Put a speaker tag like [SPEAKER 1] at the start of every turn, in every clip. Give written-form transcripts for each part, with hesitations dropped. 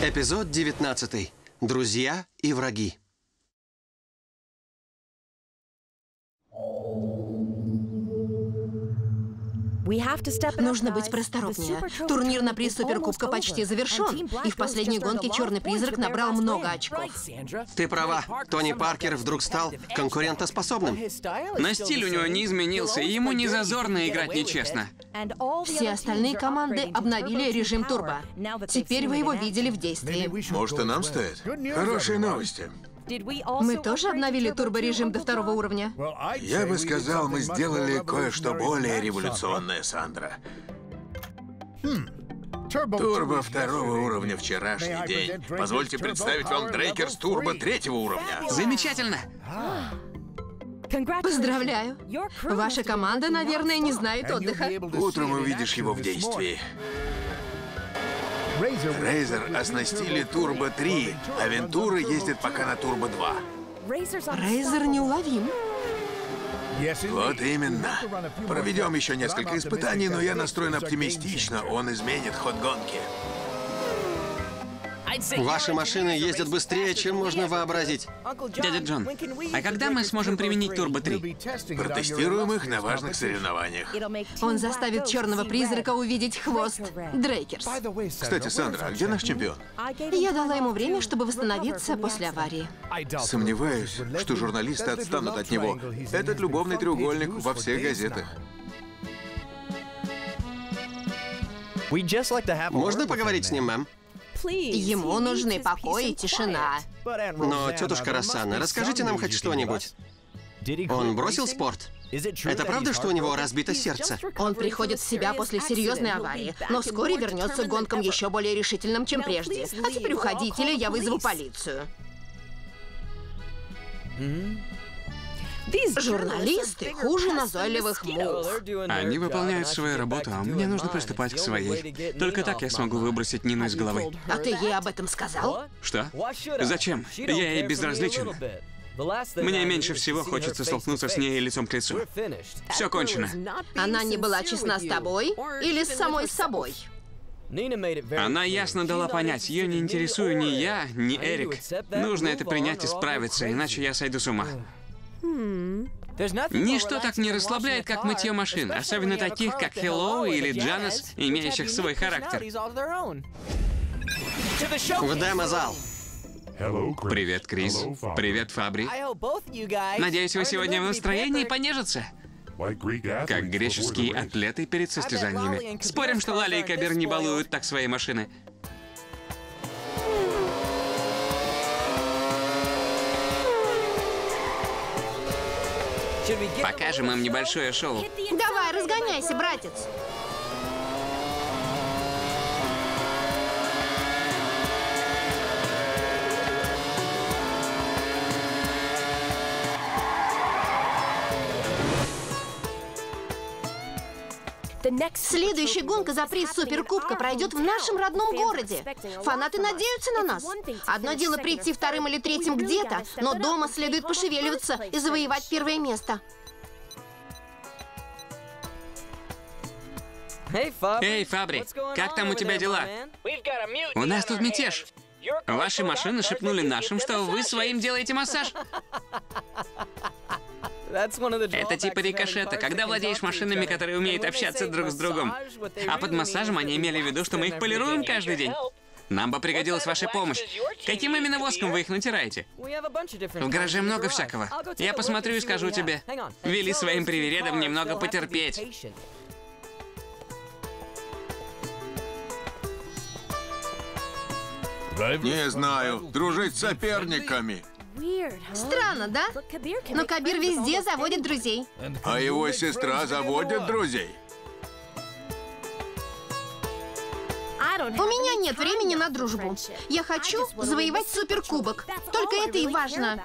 [SPEAKER 1] Эпизод 19. Друзья и враги.
[SPEAKER 2] Нужно быть просторопнее. Турнир на приз Суперкубка почти завершен. И в последней гонке Черный Призрак набрал много очков.
[SPEAKER 1] Ты права. Тони Паркер вдруг стал конкурентоспособным.
[SPEAKER 3] Но стиль у него не изменился, и ему не зазорно играть нечестно.
[SPEAKER 2] Все остальные команды обновили режим турбо. Теперь вы его видели в действии.
[SPEAKER 4] Может, и нам стоит? Хорошие новости.
[SPEAKER 2] Мы тоже обновили турборежим до 2-го уровня.
[SPEAKER 4] Я бы сказал, мы сделали кое-что более революционное, Сандра. Турбо 2-го уровня вчерашний день. Позвольте представить вам Дрейкерс Турбо 3-го уровня.
[SPEAKER 3] Замечательно!
[SPEAKER 2] Поздравляю. Ваша команда, наверное, не знает отдыха.
[SPEAKER 4] Утром увидишь его в действии. Рейзер оснастили Турбо 3, а Вентура ездит пока на Турбо 2.
[SPEAKER 2] Рейзер неуловим.
[SPEAKER 4] Вот именно. Проведем еще несколько испытаний, но я настроен оптимистично. Он изменит ход гонки.
[SPEAKER 1] Ваши машины ездят быстрее, чем можно вообразить.
[SPEAKER 3] Дядя Джон, а когда мы сможем применить Турбо 3?
[SPEAKER 4] Протестируем их на важных соревнованиях.
[SPEAKER 2] Он заставит Черного Призрака увидеть хвост Дрейкерс.
[SPEAKER 4] Кстати, Сандра, а где наш чемпион?
[SPEAKER 2] Я дала ему время, чтобы восстановиться после аварии.
[SPEAKER 4] Сомневаюсь, что журналисты отстанут от него. Этот любовный треугольник во всех газетах.
[SPEAKER 1] Можно поговорить с ним, мэм?
[SPEAKER 2] Ему нужны покой и тишина.
[SPEAKER 1] Но, тетушка Рассана, расскажите нам хоть что-нибудь. Он бросил спорт? Это правда, что у него разбито сердце?
[SPEAKER 2] Он приходит в себя после серьезной аварии, но вскоре вернется к гонкам еще более решительным, чем прежде. А теперь уходите, или я вызову полицию. Журналисты хуже назойливых мух.
[SPEAKER 3] Они выполняют свою работу, а мне нужно приступать к своей. Только так я смогу выбросить Нину из головы.
[SPEAKER 2] А ты ей об этом сказал?
[SPEAKER 3] Что? Зачем? Я ей безразличен. Мне меньше всего хочется столкнуться с ней лицом к лицу. Все кончено.
[SPEAKER 2] Она не была честна с тобой или с самой собой?
[SPEAKER 3] Она ясно дала понять, ее не интересую ни я, ни Эрик. Нужно это принять и справиться, иначе я сойду с ума. Ничто так не расслабляет, как мытье машин, особенно таких, как Hello или Джанес, имеющих свой характер.
[SPEAKER 1] В демо-зал.
[SPEAKER 3] Привет, Крис. Привет, Фабри. Надеюсь, вы сегодня в настроении понежиться? Как греческие атлеты перед состязаниями. Спорим, что Лали и Кабир не балуют так свои машины? Покажем им небольшое шоу.
[SPEAKER 2] Давай, разгоняйся, братец. Следующая гонка за приз Суперкубка пройдет в нашем родном городе. Фанаты надеются на нас. Одно дело прийти 2-м или 3-м где-то, но дома следует пошевеливаться и завоевать 1-е место.
[SPEAKER 3] Эй, Фабри, как там у тебя дела? У нас тут мятеж. Ваши машины шепнули нашим, что вы своим делаете массаж. Это типа рикошета, когда владеешь машинами, которые умеют общаться друг с другом. А под массажем они имели в виду, что мы их полируем каждый день. Нам бы пригодилась ваша помощь. Каким именно воском вы их натираете? В гараже много всякого. Я посмотрю и скажу тебе. Вели своим привередам немного потерпеть.
[SPEAKER 4] Не знаю. Дружить с соперниками.
[SPEAKER 2] Странно, да? Но Кабир везде заводит друзей.
[SPEAKER 4] А его сестра заводит друзей.
[SPEAKER 2] У меня нет времени на дружбу. Я хочу завоевать Суперкубок. Только это и важно.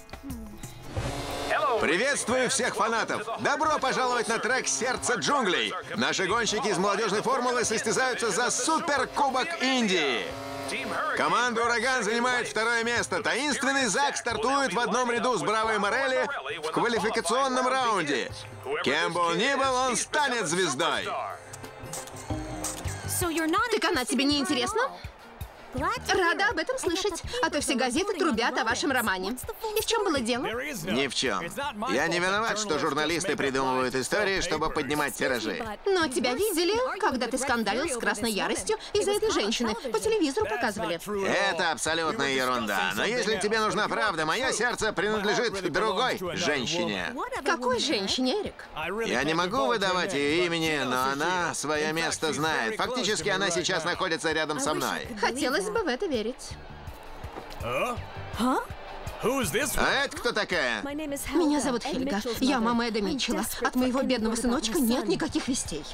[SPEAKER 4] Приветствую всех фанатов! Добро пожаловать на трек «Сердце джунглей». Наши гонщики из молодежной формулы состязаются за Суперкубок Индии. Команда «Ураган» занимает 2-е место. Таинственный Зак стартует в одном ряду с Браво и Морелли в квалификационном раунде. Кем бы он ни был, он станет звездой.
[SPEAKER 2] Так она тебе не интересна? Рада об этом слышать, а то все газеты трубят о вашем романе. И в чем было дело?
[SPEAKER 4] Ни в чем. Я не виноват, что журналисты придумывают истории, чтобы поднимать тиражи.
[SPEAKER 2] Но тебя видели, когда ты скандалил с красной яростью из-за этой женщины. По телевизору показывали.
[SPEAKER 4] Это абсолютная ерунда. Но если тебе нужна правда, мое сердце принадлежит другой женщине.
[SPEAKER 2] Какой женщине, Эрик?
[SPEAKER 4] Я не могу выдавать ее имени, но она свое место знает. Фактически она сейчас находится рядом со мной.
[SPEAKER 2] Хотелось бы в это верить.
[SPEAKER 4] А это кто такая?
[SPEAKER 2] Меня зовут Хельга. Я мама Эда Митчелла. От моего бедного сыночка нет никаких вестей.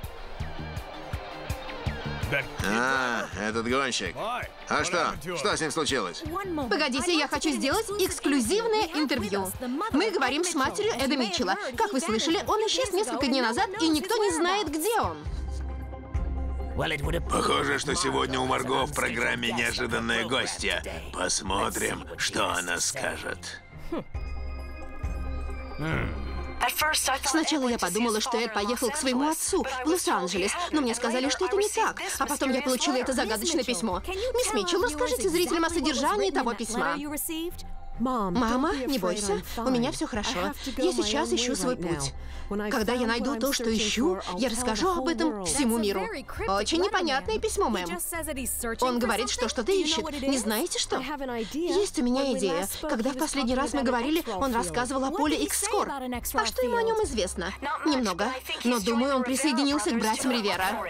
[SPEAKER 4] А, этот гонщик. А что? Что с ним случилось?
[SPEAKER 2] Погодите, я хочу сделать эксклюзивное интервью. Мы говорим с матерью Эда Митчелла. Как вы слышали, он исчез несколько дней назад, и никто не знает, где он.
[SPEAKER 4] Похоже, что сегодня у Марго в программе неожиданная гостья. Посмотрим, что она скажет.
[SPEAKER 2] Сначала я подумала, что Эд поехал к своему отцу в Лос-Анджелес, но мне сказали, что это не так. А потом я получила это загадочное письмо. Мисс Митчелл, расскажите зрителям о содержании того письма. Мама, не бойся, у меня все хорошо. Я сейчас ищу свой путь. Когда я найду то, что ищу, я расскажу об этом всему миру. Очень непонятное письмо, мэм. Он говорит, что что-то ищет. Не знаете что? Есть у меня идея. Когда в последний раз мы говорили, он рассказывал о поле Икс-Скор. А что ему о нем известно? Немного. Но думаю, он присоединился к братьям Ривера.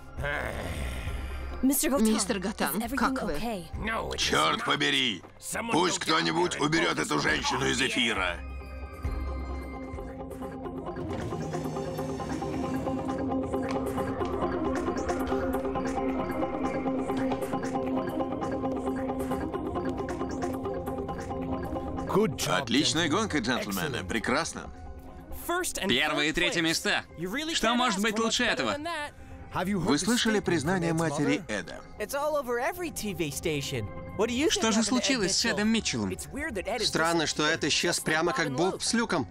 [SPEAKER 2] Мистер Готан, как вы?
[SPEAKER 4] Черт побери! Пусть кто-нибудь уберет эту женщину из эфира. Отличная гонка, джентльмены. Прекрасно.
[SPEAKER 3] Первые и третье места. Что может быть лучше этого?
[SPEAKER 4] Вы слышали признание матери Эда?
[SPEAKER 3] Что же случилось с Эдом Митчеллом?
[SPEAKER 1] Странно, что Эд исчез прямо как Боб с Люком.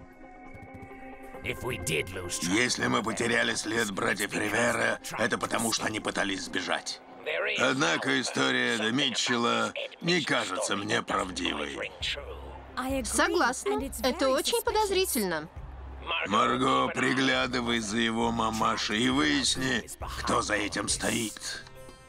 [SPEAKER 4] Если мы потеряли след братьев Ривера, это потому, что они пытались сбежать. Однако история Эда Митчелла не кажется мне правдивой.
[SPEAKER 2] Согласна. Это очень подозрительно.
[SPEAKER 4] Марго, приглядывай за его мамашей и выясни, кто за этим стоит.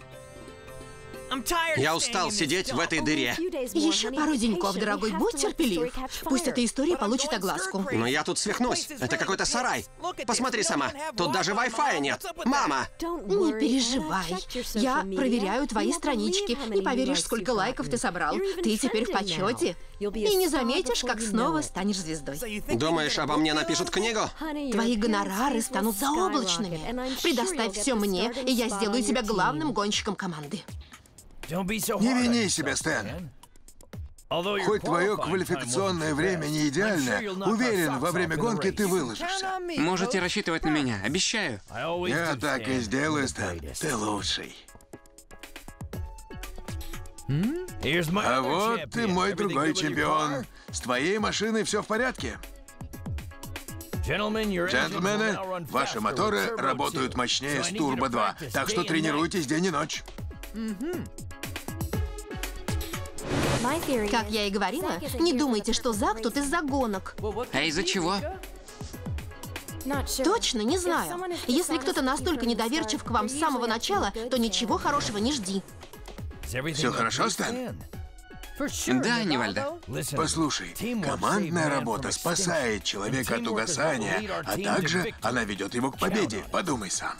[SPEAKER 1] Я устал сидеть в этой дыре.
[SPEAKER 2] Еще пару деньков, дорогой, будь терпелив. Пусть эта история получит огласку.
[SPEAKER 1] Но я тут свихнусь. Это какой-то сарай. Посмотри сама. Тут даже Wi-Fi нет. Мама!
[SPEAKER 2] Не переживай. Я проверяю твои странички. Не поверишь, сколько лайков ты собрал. Ты теперь в почете. И не заметишь, как снова станешь звездой.
[SPEAKER 1] Думаешь, обо мне напишут книгу?
[SPEAKER 2] Твои гонорары станут заоблачными. Предоставь все мне, и я сделаю тебя главным гонщиком команды.
[SPEAKER 4] Не вини себя, Стэн. Хоть твое квалификационное время не идеальное, уверен, во время гонки ты выложишься.
[SPEAKER 3] Можете рассчитывать на меня, обещаю.
[SPEAKER 4] Я так и сделаю, Стэн. Ты лучший. А вот ты мой другой чемпион. С твоей машиной все в порядке. Джентльмены, ваши моторы работают мощнее с Turbo 2, так что тренируйтесь день и ночь.
[SPEAKER 2] Как я и говорила, не думайте, что Зак тут из-за гонок.
[SPEAKER 3] А из-за чего?
[SPEAKER 2] Точно не знаю. Если кто-то настолько недоверчив к вам с самого начала, то ничего хорошего не жди.
[SPEAKER 4] Все хорошо, Стэн?
[SPEAKER 3] Да, Нивальдо.
[SPEAKER 4] Послушай, командная работа спасает человека от угасания, а также она ведет его к победе. Подумай сам.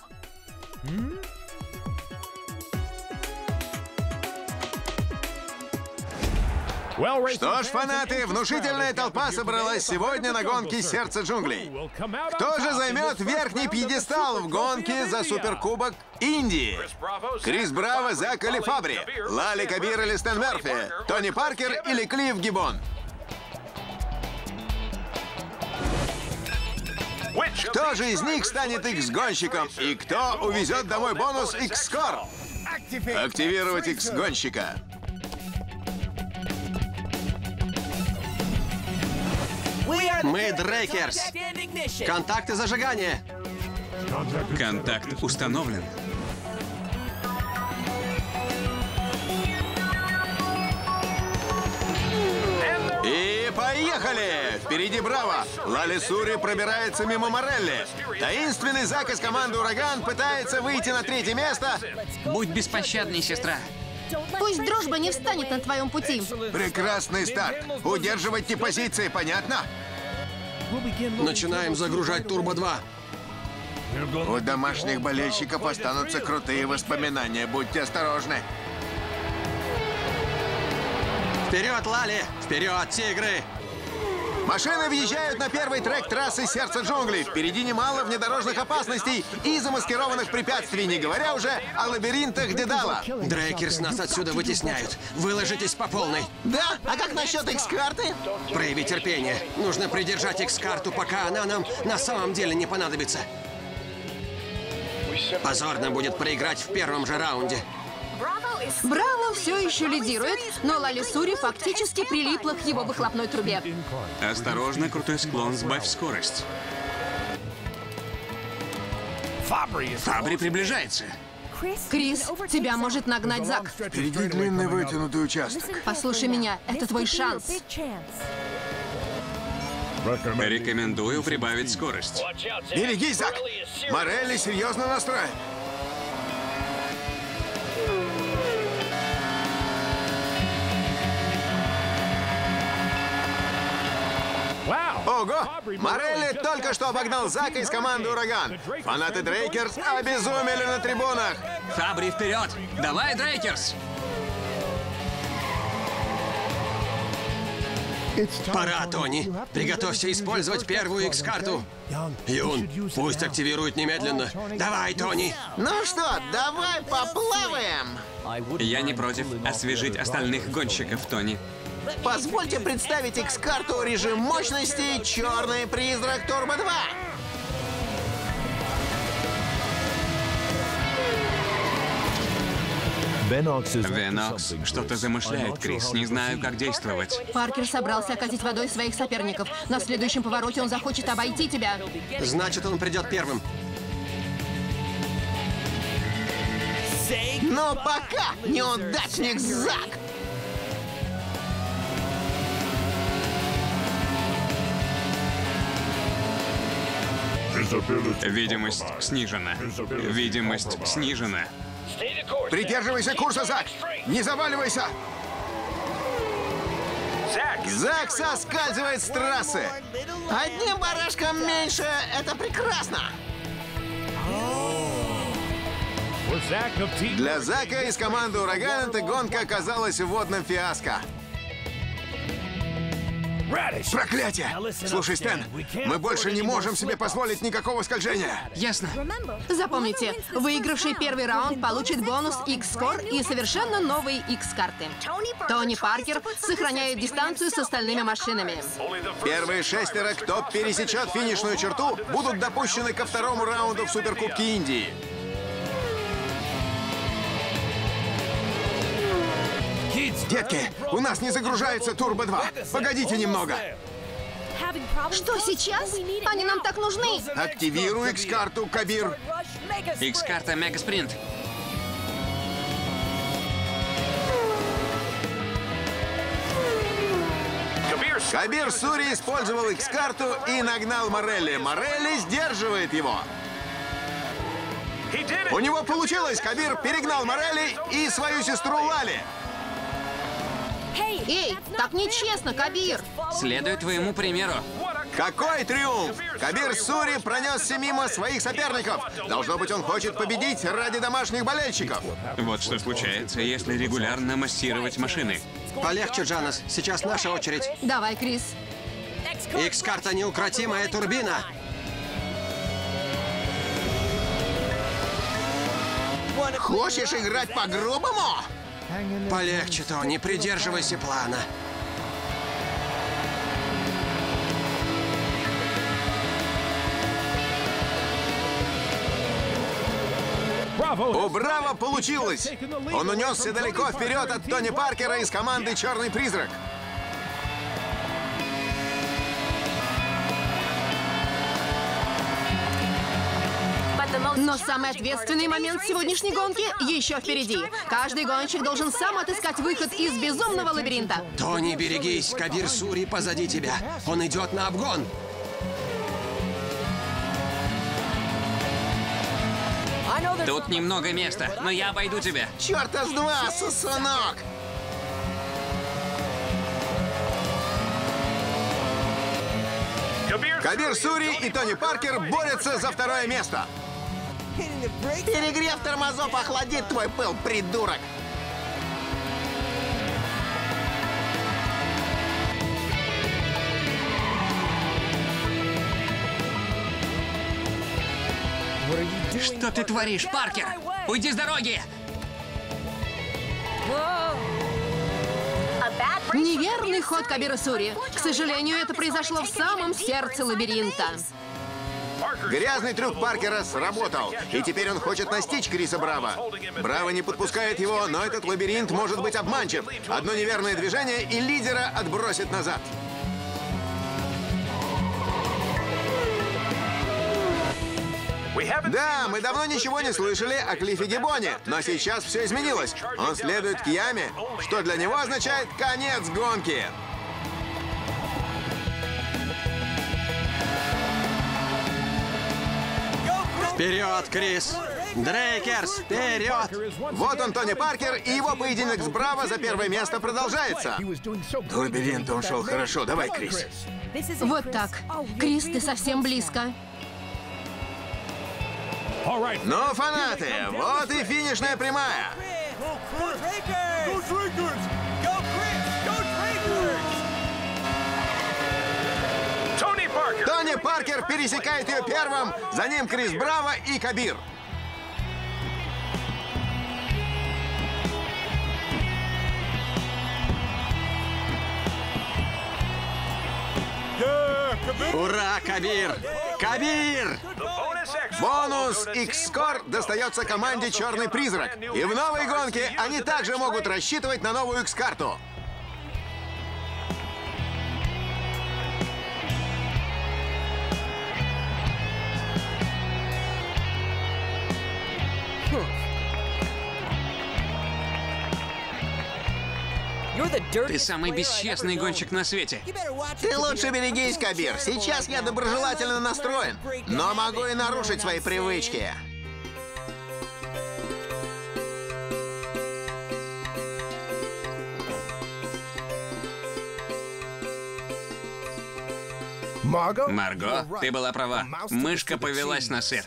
[SPEAKER 4] Что ж, фанаты, внушительная толпа собралась сегодня на гонке «Сердце джунглей». Кто же займет верхний пьедестал в гонке за Суперкубок Индии? Крис Браво, Зак или Фабри? Лали Кабир или Стэн Мерфи? Тони Паркер или Клифф Гиббон? Кто же из них станет X-гонщиком? И кто увезет домой бонус X-Score? Активировать X-гонщика.
[SPEAKER 1] Мы Дрейкерс. Контакты зажигания.
[SPEAKER 3] Контакт установлен.
[SPEAKER 4] Поехали! Впереди Браво! Лали Сури пробирается мимо Морелли. Таинственный Зак из команды «Ураган» пытается выйти на 3-е место.
[SPEAKER 3] Будь беспощадней, сестра.
[SPEAKER 2] Пусть дружба не встанет на твоем пути.
[SPEAKER 4] Прекрасный старт. Удерживайте позиции, понятно?
[SPEAKER 1] Начинаем загружать Турбо-2.
[SPEAKER 4] У домашних болельщиков останутся крутые воспоминания. Будьте осторожны.
[SPEAKER 1] Вперед, Лали! Вперед, тигры!
[SPEAKER 4] Машины въезжают на первый трек трассы «Сердце джунглей». Впереди немало внедорожных опасностей и замаскированных препятствий, не говоря уже о лабиринтах Дедала.
[SPEAKER 1] Дрейкерс нас отсюда вытесняют. Выложитесь по полной.
[SPEAKER 4] Да? А как насчет X-карты?
[SPEAKER 1] Прояви терпение. Нужно придержать X-карту, пока она нам на самом деле не понадобится. Позорно будет проиграть в первом же раунде.
[SPEAKER 2] Браво все еще лидирует, но Лали Сури фактически прилипла к его выхлопной трубе.
[SPEAKER 3] Осторожно, крутой склон, сбавь скорость. Фабри приближается.
[SPEAKER 2] Крис, тебя может нагнать Зак.
[SPEAKER 4] Впереди длинный вытянутый участок.
[SPEAKER 2] Послушай меня, это твой шанс.
[SPEAKER 3] Рекомендую прибавить скорость.
[SPEAKER 4] Берегись, Зак! Морелли серьезно настроен. Ого! Морелли только что обогнал Зака из команды «Ураган». Фанаты Дрейкерс обезумели на трибунах.
[SPEAKER 3] Фабри, вперед! Давай, Дрейкерс!
[SPEAKER 1] Пора, Тони. Приготовься использовать первую X-карту. Юн, пусть активирует немедленно. Давай, Тони.
[SPEAKER 4] Ну что, давай поплаваем.
[SPEAKER 3] Я не против освежить остальных гонщиков, Тони.
[SPEAKER 4] Позвольте представить X-карту режим мощности «Черный призрак Турбо-2».
[SPEAKER 3] Венокс что-то замышляет, Крис. Не знаю, как действовать.
[SPEAKER 2] Паркер собрался окатить водой своих соперников. На следующем повороте он захочет обойти тебя.
[SPEAKER 1] Значит, он придет первым.
[SPEAKER 4] Но пока неудачник Зак.
[SPEAKER 3] Видимость снижена. Видимость снижена.
[SPEAKER 4] Придерживайся курса, Зак. Не заваливайся. Зак соскальзывает с трассы. Одним барашком меньше. Это прекрасно. Для Зака из команды «Ураган» эта гонка оказалась водным фиаско. Проклятие! Слушай, Стэн, мы больше не можем себе позволить никакого скольжения.
[SPEAKER 3] Ясно.
[SPEAKER 2] Запомните, выигравший первый раунд получит бонус X-скор и совершенно новые X-карты. Тони Паркер сохраняет дистанцию с остальными машинами.
[SPEAKER 4] Первые 6, кто пересечет финишную черту, будут допущены ко второму раунду в Суперкубке Индии. Детки, у нас не загружается Турбо-2. Погодите немного.
[SPEAKER 2] Что сейчас? Они нам так нужны.
[SPEAKER 4] Активируй X-карту, Кабир.
[SPEAKER 3] X-карта Мегаспринт.
[SPEAKER 4] Кабир Сури использовал X-карту и нагнал Морелли. Морелли сдерживает его. У него получилось! Кабир перегнал Морелли и свою сестру Лали.
[SPEAKER 2] Эй, так нечестно, Кабир.
[SPEAKER 3] Следуй твоему примеру.
[SPEAKER 4] Какой триумф! Кабир Сури пронесся мимо своих соперников. Должно быть, он хочет победить ради домашних болельщиков.
[SPEAKER 3] Вот что случается, если регулярно массировать машины.
[SPEAKER 1] Полегче, Джанос. Сейчас наша очередь.
[SPEAKER 2] Давай, Крис.
[SPEAKER 1] X-карта неукротимая турбина.
[SPEAKER 4] Хочешь играть по-грубому?
[SPEAKER 1] Полегче, Тони, придерживайся плана.
[SPEAKER 4] У Браво получилось! Он унесся далеко вперед от Тони Паркера из команды «Черный призрак».
[SPEAKER 2] Но самый ответственный момент сегодняшней гонки еще впереди. Каждый гонщик должен сам отыскать выход из безумного лабиринта.
[SPEAKER 1] Тони, берегись, Кабир Сури позади тебя. Он идет на обгон.
[SPEAKER 3] Тут немного места, но я обойду тебя.
[SPEAKER 4] Чёрта с два, сосунок! Кабир Сури и Тони Паркер борются за второе место. Перегрев тормозов охладит твой пыл, придурок!
[SPEAKER 3] Что ты творишь, Паркер? Уйди с дороги!
[SPEAKER 2] Неверный ход Кабира Сури. К сожалению, это произошло в самом сердце лабиринта.
[SPEAKER 4] Грязный трюк Паркера сработал, и теперь он хочет настичь Криса Браво. Браво не подпускает его, но этот лабиринт может быть обманчив. Одно неверное движение, и лидера отбросит назад. Да, мы давно ничего не слышали о Клиффе Гиббоне, но сейчас все изменилось. Он следует к яме, что для него означает конец гонки.
[SPEAKER 1] Вперед, Крис! Дрейкерс, вперед!
[SPEAKER 4] Вот он, Тони Паркер, и его поединок с Браво за первое место продолжается. До лабиринта он шел хорошо. Давай, Крис.
[SPEAKER 2] Вот так. Крис, ты совсем близко.
[SPEAKER 4] Ну, фанаты, вот и финишная прямая. Тони Паркер пересекает ее первым, за ним Крис Браво и Кабир.
[SPEAKER 1] Ура, Кабир! Кабир!
[SPEAKER 4] Бонус X-Score достается команде «Черный призрак». И в новой гонке они также могут рассчитывать на новую X-карту.
[SPEAKER 3] Ты самый бесчестный гонщик на свете.
[SPEAKER 4] Ты лучше берегись, Кабир. Сейчас я доброжелательно настроен, но могу и нарушить свои привычки.
[SPEAKER 3] Марго, ты была права. Мышка повелась на сыр.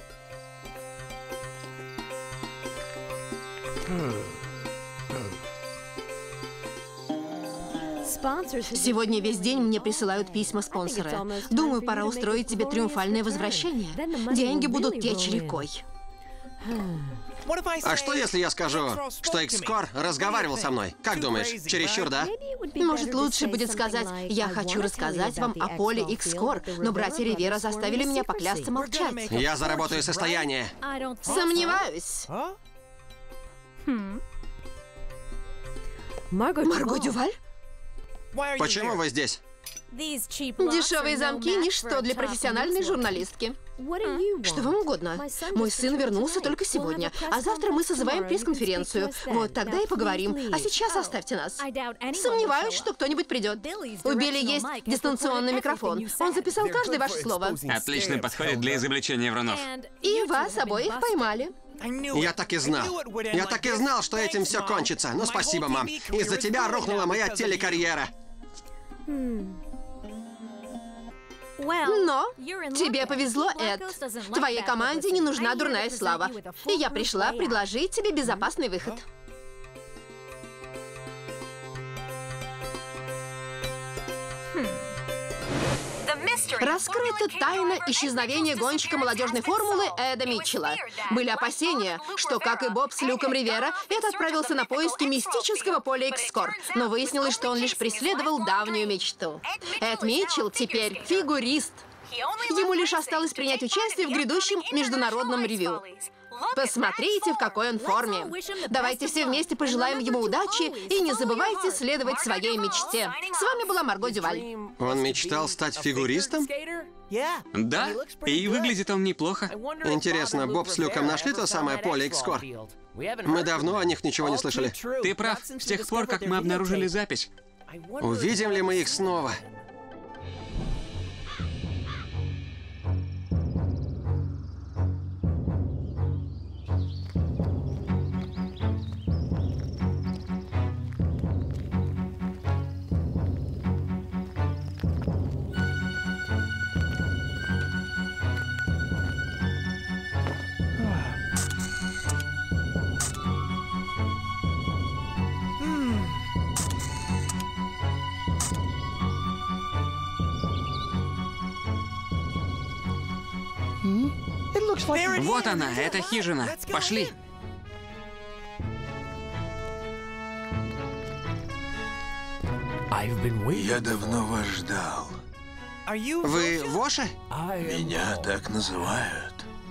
[SPEAKER 2] Сегодня весь день мне присылают письма спонсоры. Думаю, пора устроить тебе триумфальное возвращение. Деньги будут течь рекой.
[SPEAKER 1] А что, если я скажу, что X-Score разговаривал со мной? Как думаешь, чересчур, да?
[SPEAKER 2] Может, лучше будет сказать: «Я хочу рассказать вам о поле X-Score, но братья Ривера заставили меня поклясться молчать».
[SPEAKER 1] Я заработаю состояние.
[SPEAKER 2] Сомневаюсь. Марго Дюваль?
[SPEAKER 1] Почему вы здесь?
[SPEAKER 2] Дешевые замки – ничто для профессиональной журналистки. Что вам угодно? Мой сын вернулся только сегодня, а завтра мы созываем пресс-конференцию. Вот тогда и поговорим. А сейчас оставьте нас. Сомневаюсь, что кто-нибудь придет. У Билли есть дистанционный микрофон. Он записал каждое ваше слово.
[SPEAKER 3] Отлично подходит для изобличения врунов.
[SPEAKER 2] И вас обоих поймали.
[SPEAKER 1] Я так и знал. Я так и знал, что этим все кончится. Ну, спасибо, мам. Из-за тебя рухнула моя телекарьера.
[SPEAKER 2] Но тебе повезло, Эд. Твоей команде не нужна дурная слава. И я пришла предложить тебе безопасный выход. Раскрыта тайна исчезновения гонщика молодежной формулы Эда Митчелла. Были опасения, что, как и Боб с Люком Ривера, Эд отправился на поиски мистического поля X-Score. Но выяснилось, что он лишь преследовал давнюю мечту. Эд Митчелл теперь фигурист. Ему лишь осталось принять участие в грядущем международном ревью. Посмотрите, в какой он форме. Давайте все вместе пожелаем ему удачи и не забывайте следовать своей мечте. С вами была Марго Дюваль.
[SPEAKER 1] Он мечтал стать фигуристом?
[SPEAKER 3] Да, и выглядит он неплохо.
[SPEAKER 1] Интересно, Боб с Люком нашли то самое поле Икскор? Мы давно о них ничего не слышали.
[SPEAKER 3] Ты прав, с тех пор, как мы обнаружили запись.
[SPEAKER 1] Увидим ли мы их снова?
[SPEAKER 3] Вот она, эта хижина. Пошли.
[SPEAKER 4] Я давно вас ждал.
[SPEAKER 1] Вы Воша?
[SPEAKER 4] Меня так называют.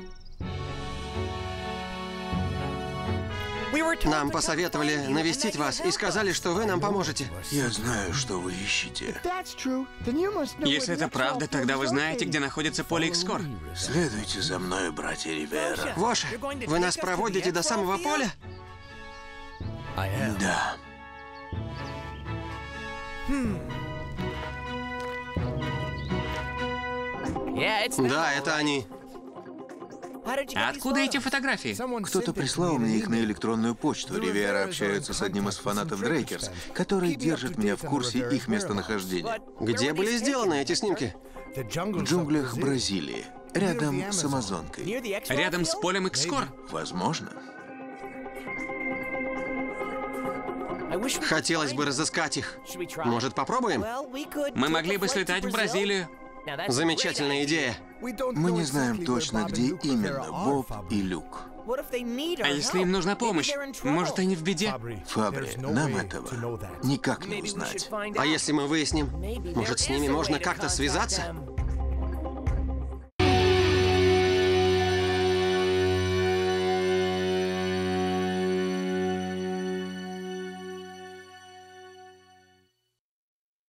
[SPEAKER 1] Нам посоветовали навестить вас и сказали, что вы нам поможете.
[SPEAKER 4] Я знаю, что вы ищете.
[SPEAKER 3] Если это правда, тогда вы знаете, где находится поле Икскор.
[SPEAKER 4] Следуйте за мной, братья Ривера.
[SPEAKER 1] Воша, вы нас проводите до самого поля?
[SPEAKER 4] Да.
[SPEAKER 1] Да, это они.
[SPEAKER 3] Откуда эти фотографии?
[SPEAKER 4] Кто-то прислал мне их на электронную почту. Ривера общаются с одним из фанатов Дрейкерс, который держит меня в курсе их местонахождения.
[SPEAKER 1] Где были сделаны эти снимки?
[SPEAKER 4] В джунглях Бразилии, рядом с Амазонкой.
[SPEAKER 3] Рядом с полем Икскор?
[SPEAKER 4] Возможно.
[SPEAKER 1] Хотелось бы разыскать их. Может, попробуем?
[SPEAKER 3] Мы могли бы слетать в Бразилию.
[SPEAKER 1] Замечательная идея.
[SPEAKER 4] Мы не знаем точно, где именно Боб и Люк.
[SPEAKER 3] А если им нужна помощь? Может, они в беде?
[SPEAKER 4] Фабри, нам этого никак не узнать.
[SPEAKER 1] А если мы выясним, может, с ними можно как-то связаться?